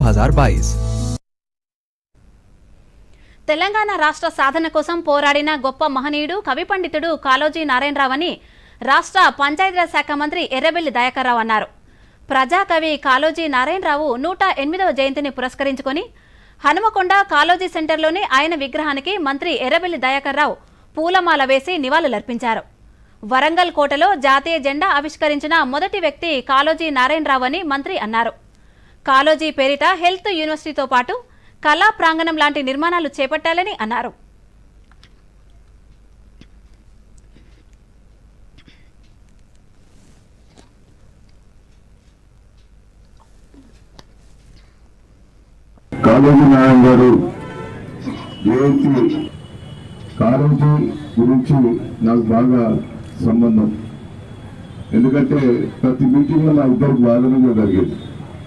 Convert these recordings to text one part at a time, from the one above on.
2022। తెలంగాణ రాష్ట్ర సాధన కోసం పోరాడిన గొప్ప మహనీయుడు కవి పండితుడు కాళోజీ నారాయణరావు అని రాష్ట్ర పంచాయతీరాజ్ శాఖ మంత్రి ఎర్రబెల్లి దయాకర్ రావు అన్నారు. ప్రజాకవి కాళోజీ నారాయణరావు 108వ జయంతిని పురస్కరించుకొని హనుమకొండ కాళోజీ సెంటర్లోని ఆయన విగ్రహానికి మంత్రి ఎర్రబెల్లి దయాకర్ రావు పూలమాల వేసి నివాళులర్పించారు. వరంగల్ కోటలో జాతీయ జెండా ఆవిష్కరించిన మొదటి వ్యక్తి కాళోజీ నారాయణరావు అని మంత్రి అన్నారు. కాళోజీ పేరిట హెల్త్ యూనివర్సిటీతో పాటు కళా ప్రాంగణం లాంటి నిర్మాణాలు చేపట్టాలని అన్నారు. కాళోజీ నారాయణ గారు జయంతి కాళోజీ గురించి నాకు బాగా సంబంధం. ఎందుకంటే ప్రతి మీటింగ్లో నా ఇద్దరికి వాదనగా జరిగేది.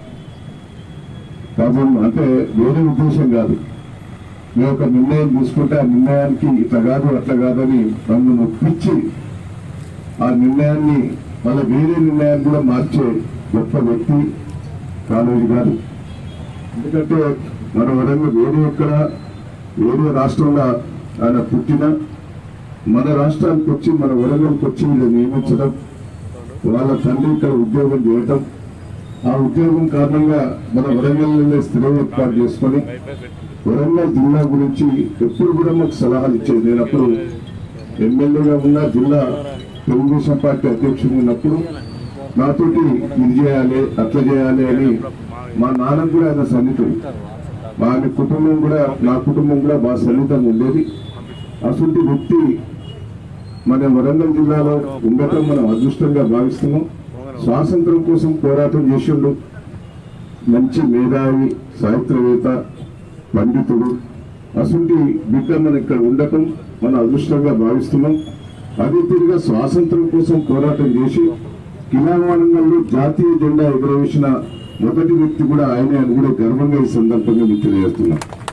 కాబట్టి అంటే వేరే ఉద్దేశం కాదు, మేము ఒక నిర్ణయం తీసుకుంటే ఆ నిర్ణయానికి ఇట్లా కాదు అట్లా కాదని నన్ను నొప్పించి ఆ నిర్ణయాన్ని మళ్ళీ వేరే నిర్ణయాన్ని కూడా మార్చే గొప్ప వ్యక్తి కాళోజీ గారు. ఎందుకంటే మన వరంగల్ వేరే రాష్ట్రంలో ఆయన పుట్టిన మన రాష్ట్రానికి వచ్చి మన వరంగల్కి వచ్చి వీళ్ళు నియమించడం, వాళ్ళ తండ్రి ఇక్కడ ఉద్యోగం చేయటం, ఆ ఉద్యోగం కారణంగా మన వరంగల్లో స్థిరం ఏర్పాటు చేసుకొని వరంగల్ జిల్లా గురించి ఎప్పుడు కూడా మాకు సలహాలు ఇచ్చేది. నేను అప్పుడు ఎమ్మెల్యేగా ఉన్న జిల్లా తెలుగుదేశం పార్టీ అధ్యక్షుడు ఉన్నప్పుడు నాతోటి ఇది చేయాలి అట్లా చేయాలి అని మా నాన్న కూడా ఆయన సన్నిహితుడు, మా కుటుంబం కూడా నా కుటుంబం కూడా బాగా సన్నిహితంగా ఉండేది. అసలు వ్యక్తి మన వరంగల్ జిల్లాలో ఉండటం మనం అదృష్టంగా భావిస్తున్నాం. స్వాతంత్రం కోసం పోరాటం చేసిండు, మంచి మేధావి, సాహిత్యవేత్త, పండితుడు. అసలు బిడ్డ మన ఇక్కడ ఉండటం మన అదృష్టంగా భావిస్తున్నాం. అదే తిరిగా స్వాతంత్రం కోసం పోరాటం చేసి కిలావరంగల్లో జాతీయ జెండా ఎగురవేసిన మొదటి వ్యక్తి కూడా ఆయనే అని కూడా గర్వంగా ఈ సందర్భంగా మీకు తెలియజేస్తున్నాం.